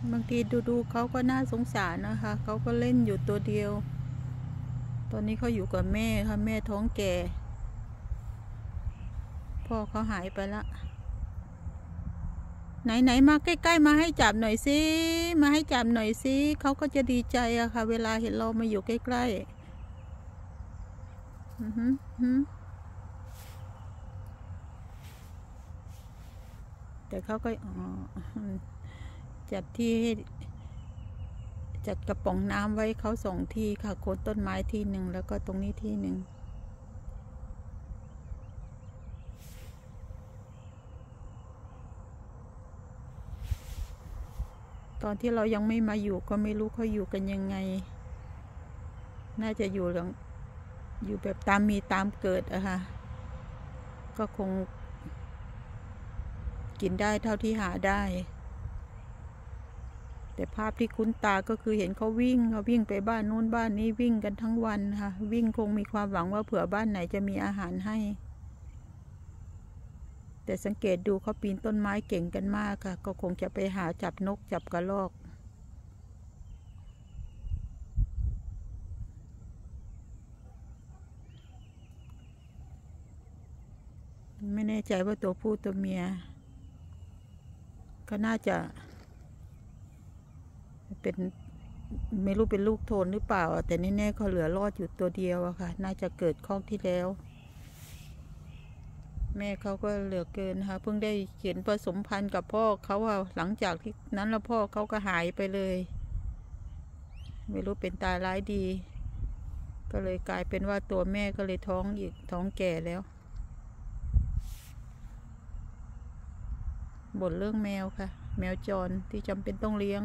บางทีดูเขาก็น่าสงสารนะคะเขาก็เล่นอยู่ตัวเดียวตอนนี้เขาอยู่กับแม่ค่ะแม่ท้องแก่พ่อเขาหายไปละไหนมาใกล้ๆมาให้จับหน่อยสิมาให้จับหน่อยสิเขาก็จะดีใจอะค่ะเวลาเห็นเรามาอยู่ใกล้ๆแต่เขาก็จัดที่จัดกระป๋องน้ำไว้เขา2 ที่ค่ะโคนต้นไม้ที่หนึ่งแล้วก็ตรงนี้ที่หนึ่งตอนที่เรายังไม่มาอยู่ก็ไม่รู้เขาอยู่กันยังไงน่าจะอยู่แบบตามมีตามเกิดอะค่ะก็คงกินได้เท่าที่หาได้แต่ภาพที่คุ้นตาก็คือเห็นเขาวิ่งไปบ้านนู้นบ้านนี้วิ่งกันทั้งวันค่ะวิ่งคงมีความหวังว่าเผื่อบ้านไหนจะมีอาหารให้แต่สังเกตดูเขาปีนต้นไม้เก่งกันมากค่ะก็คงจะไปหาจับนกจับกระรอกไม่แน่ใจว่าตัวผู้ตัวเมียก็น่าจะเป็นไม่รู้เป็นลูกโทนหรือเปล่าแต่แน่ๆเขาเหลือรอดอยู่ตัวเดียวอะค่ะน่าจะเกิดคอกที่แล้วแม่เขาก็เหลือเกินค่ะเพิ่งได้เขียนผสมพันธุ์กับพ่อเขาหลังจากที่นั้นแล้วพ่อเขาก็หายไปเลยไม่รู้เป็นตายร้ายดีก็เลยกลายเป็นว่าตัวแม่ก็เลยท้องอีกท้องแก่แล้วบ่นเรื่องแมวค่ะแมวจรที่จำเป็นต้องเลี้ยง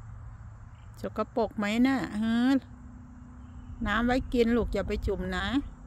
สกปรกไหมน่ะน้ำไว้กินลูกอย่าไปจุ่มนะ